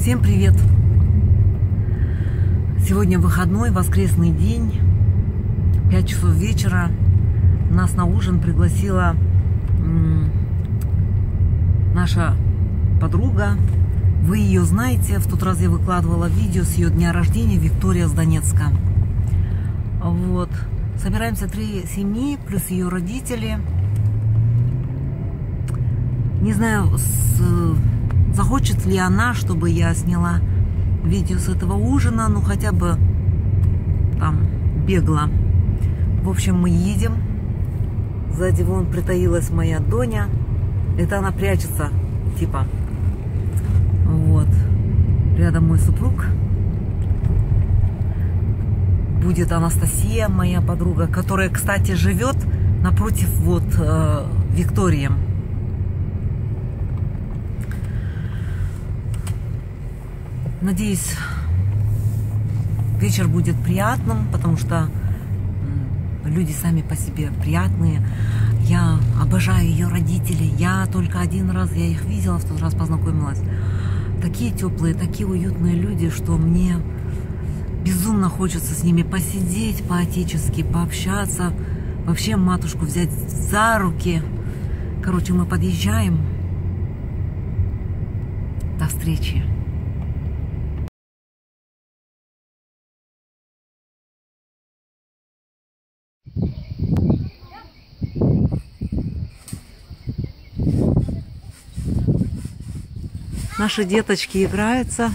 Всем привет! Сегодня выходной, воскресный день, 5 часов вечера. Нас на ужин пригласила наша подруга. Вы ее знаете, в тот раз я выкладывала видео с ее дня рождения, Виктория с Донецка. Вот. Собираемся 3 семьи, плюс ее родители. Не знаю, захочет ли она, чтобы я сняла видео с этого ужина, ну хотя бы там бегло. В общем, мы едем. Сзади вон притаилась моя Доня. Это она прячется, типа. Вот. Рядом мой супруг. Будет Анастасия, моя подруга, которая, кстати, живет напротив вот Виктории. Надеюсь, вечер будет приятным, потому что люди сами по себе приятные. Я обожаю ее родителей. Я только один раз, я их видела, в тот раз познакомилась. Такие теплые, такие уютные люди, что мне безумно хочется с ними посидеть по-отечески, пообщаться. Вообще матушку взять за руки. Короче, мы подъезжаем. До встречи. Наши деточки играются.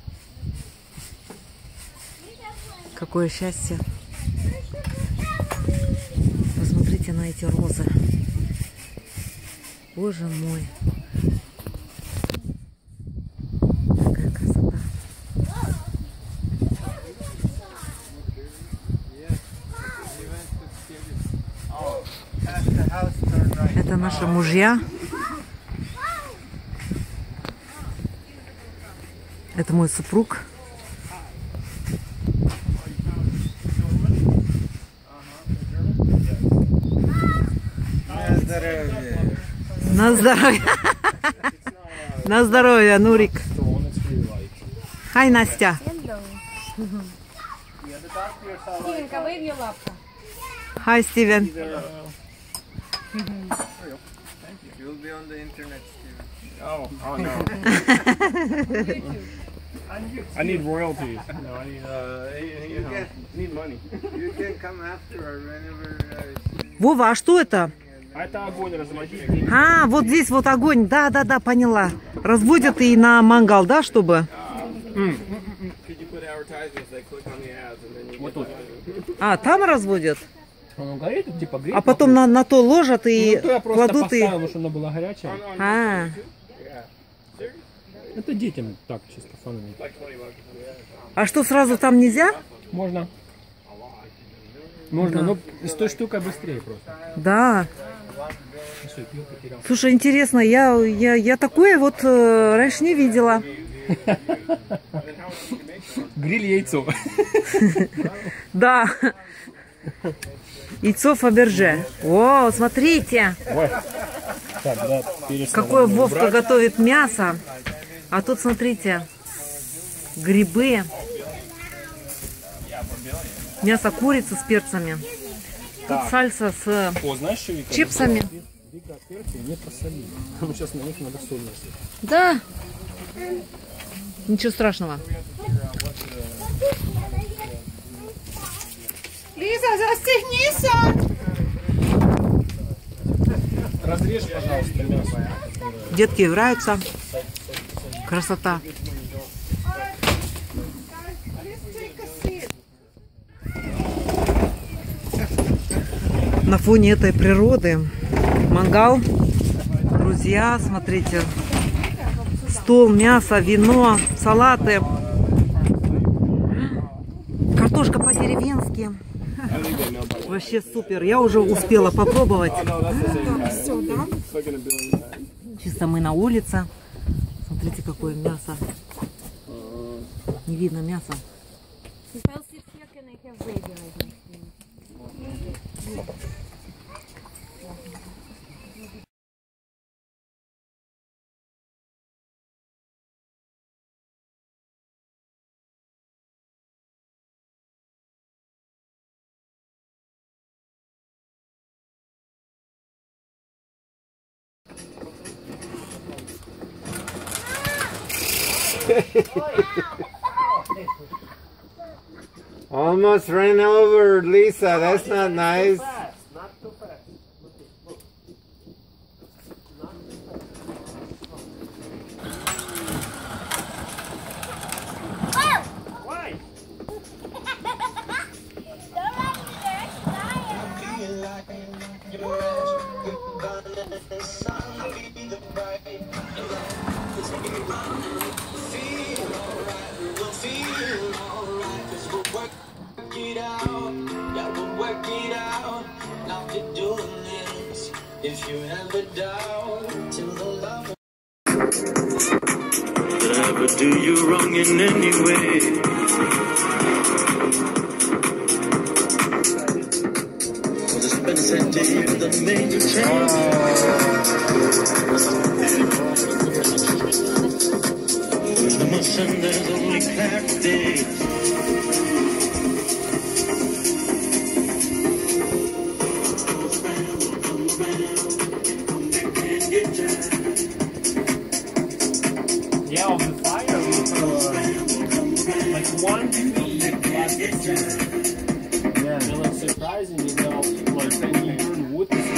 Какое счастье. Посмотрите на эти розы. Боже мой. Какая красота. Это наши мужья. Это мой супруг. На здоровье. На здоровье, Нурик. Хай, Настя. Хай, Стивен. I need royalties. No, I need money. You can come after or whenever. Вова, а что это? А это огонь разводить. А, вот здесь вот огонь. Да, поняла. Разводят и на мангал, да, чтобы? Вот тут. А, там разводят? Он горит, типа греет. А потом на то ложат и Ну, то я просто кладут и... поставил, чтобы она была горячая. А, Это детям так, чисто фанами. а что, сразу там нельзя? Можно. Можно, Да. но с той штукой быстрее просто. Да. Всё, пил, потерял. Слушай, интересно, я такое вот раньше не видела. Гриль яйцо. Да. Яйцо Фаберже. О, смотрите, Ой. Так, да, перец какое надо Вовка убрать. готовит мясо. А тут, смотрите, грибы. Мясо курицы с перцами. Тут Так. сальса с О, знаешь, что, Вика? чипсами. Вика, перцы не посолили. Ну, сейчас на них надо соль носить. Да. Ничего страшного. Лиза, застегнись! Разрежь, пожалуйста, мясо. Детки играются. Красота. На фоне этой природы мангал. Друзья, смотрите. Стол, мясо, вино, салаты. Картошка по-деревенски. Вообще супер. Я уже успела попробовать. Чисто мы на улице. Смотрите, какое мясо. Не видно мяса. Almost ran over Lisa. That's not nice. Not too fast. Look. Not too fast. Why? If you ever doubt till the love did I ever do you wrong in any way? Was it been said to you that made you change? There's no more sun, there's only clarity. Yeah, of the fire with like 1 feet plastic scissors. Yeah. They're like surprising, you know, like when you burn wood, this is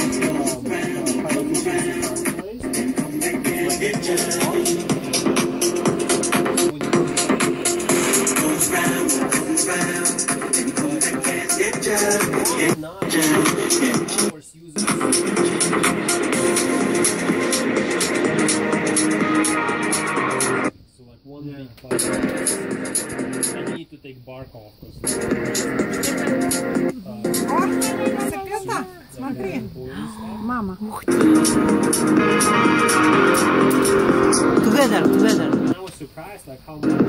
and you need to take bark off. Цыплята, смотри. Мама. Together. And I was surprised like how much.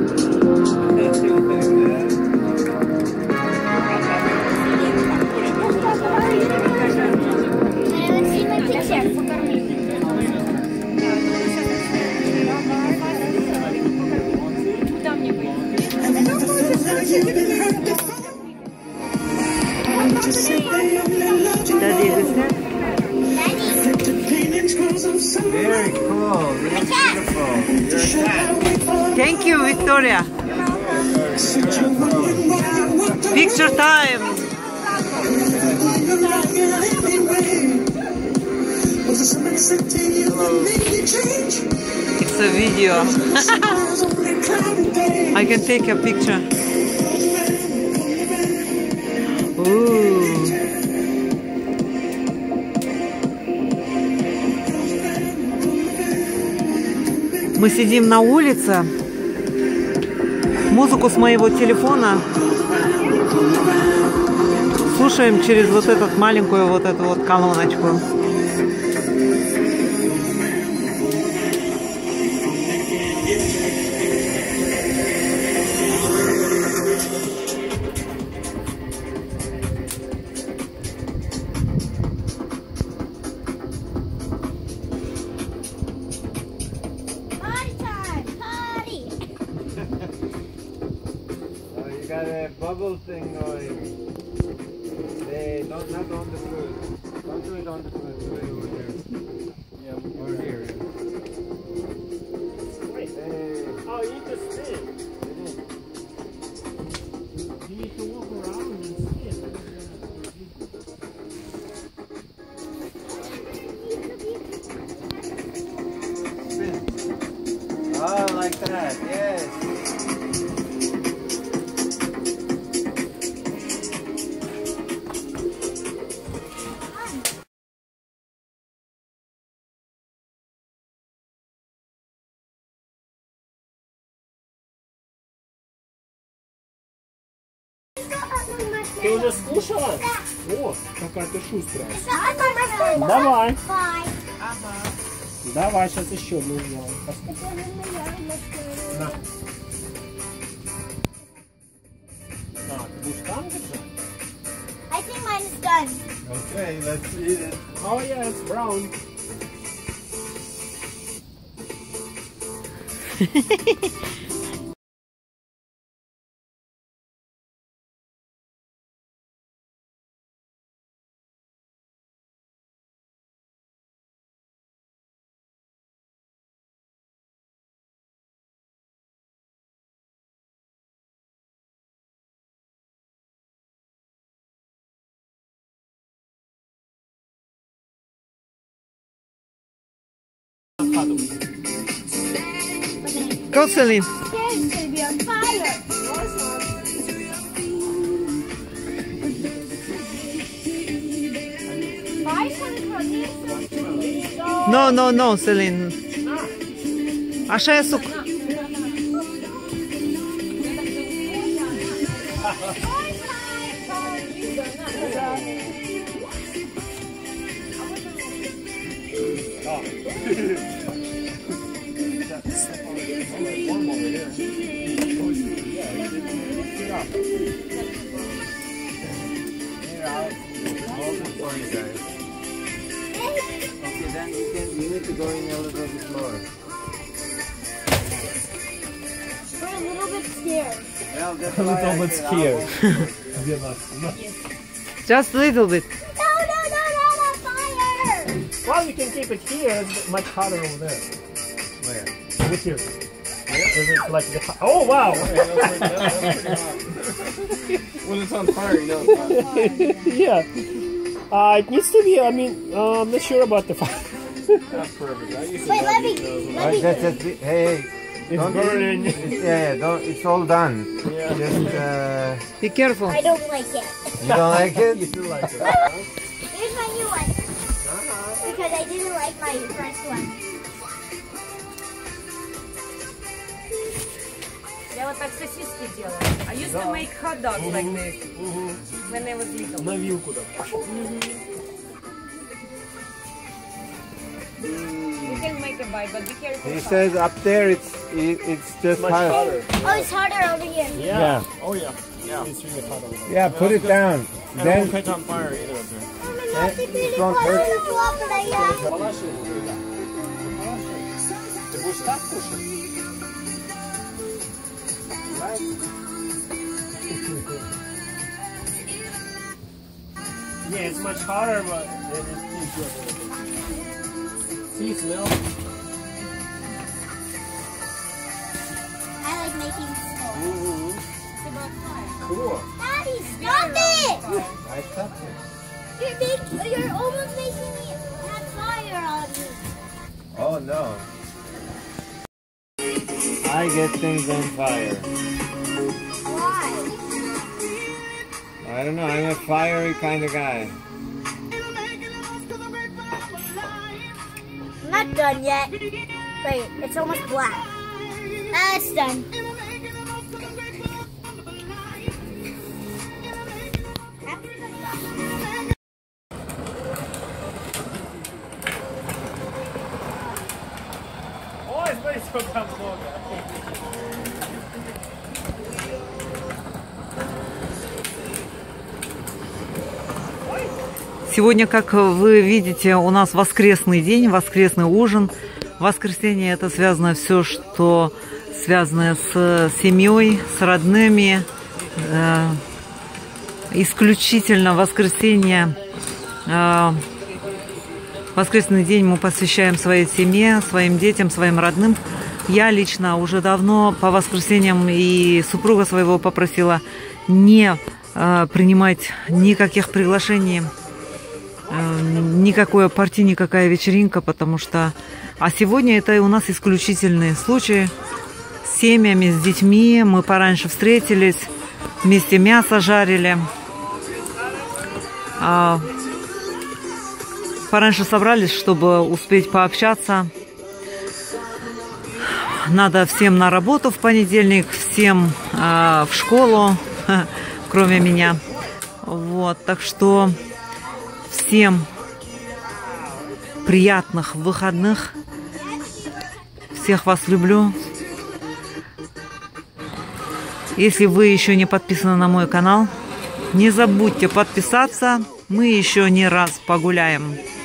Very cool. Very beautiful. You're a cat. Thank you, Victoria. Picture time. It's a video. I can take a picture. Ooh. Мы сидим на улице, музыку с моего телефона слушаем через вот эту маленькую вот эту вот колоночку. Oh, you got a bubble thing going. Hey, not on the food. Don't do it on the food. Do it over here. Yeah, over here. Wait. Hey. Oh, you need to spin. You need to walk around and spin. Spin. Oh, like that. Yes. Ты уже скушала? О, какая ты шустрая. Давай. Давай, сейчас еще одну сделаем. На. А, ты будешь там держать? I think mine is done. Okay, let's eat it. Oh yeah, it's brown. puddle. Go, Celine. It's gonna be on fire. Fire's coming from this. No, Celine. Așa e suc. Okay, then you need to go in a little bit more. We're a little bit scared. Well, that's A why little I bit said scared. Just a little bit. No, fire! Well, you can keep it here. It's much hotter over there. Where? With here. Because it's like the oh wow! That's pretty hot. When it's on fire, you know it's hot. Yeah. It needs to be. I mean, I'm not sure about the fire. That's perfect. I used to Wait, love let these me. those. Let me. Hey, It's burning. don't. It's all done. Yeah. Just Be careful. I don't like it. you don't like it? You do like it. Here's my new one. Because I didn't like my first one. Я вот так сосиски делаю. I used to make hot dogs like this when I was little. На вилку да. You can make a bite, but be careful. He says up there it's just Much hot. hotter. Oh, it's harder over here. Yeah. Oh yeah. Yeah. It's really hot over there. Yeah, put it down. And Then won't catch on fire either up there. it won't hurt. Ты будешь так кушать? Yeah, it's much hotter, but it is good. See, smell? I like making snow. Cool. Daddy, stop it! I stopped it. You're almost making me have fire on me. Oh no. I get things on fire. Why? I don't know, I'm a fiery kind of guy. I'm not done yet. Wait, it's almost black. It's done. Ой, смотри, сколько много. Сегодня, как вы видите, у нас воскресный день, воскресный ужин. В воскресенье это связано все, что связано с семьей, с родными. Исключительно воскресенье, воскресный день мы посвящаем своей семье, своим детям, своим родным. Я лично уже давно по воскресеньям и супруга своего попросила не принимать никаких приглашений, никакой партии, никакая вечеринка, потому что... А сегодня это у нас исключительный случай с семьями, с детьми. Мы пораньше встретились, вместе мясо жарили. Пораньше собрались, чтобы успеть пообщаться. Надо всем на работу в понедельник, всем в школу, кроме меня. Вот, так что всем приятных выходных. Всех вас люблю. Если вы еще не подписаны на мой канал, не забудьте подписаться. Мы еще не раз погуляем.